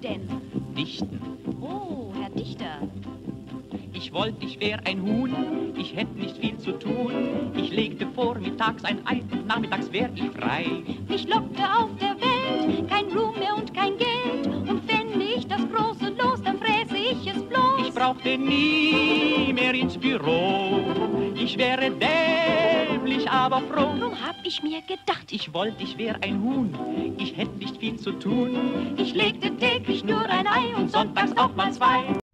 denn? Dichten. Oh, Herr Dichter. Ich wollte, ich wär ein Huhn, ich hätte nicht viel zu tun. Ich legte vormittags ein Ei und nachmittags wär ich frei. Mich lockte auf der Welt kein Ruhm mehr und kein Geld. Und fände ich das große Los, dann fräße ich es bloß. Ich brauchte nie mehr ins Büro. Ich wäre dämlich, aber froh. Drum hab ich mir gedacht, Ich wollte, ich wär ein Huhn, ich hätte nicht viel zu tun. ich legte täglich nur ein Ei und sonntags auch mal zwei.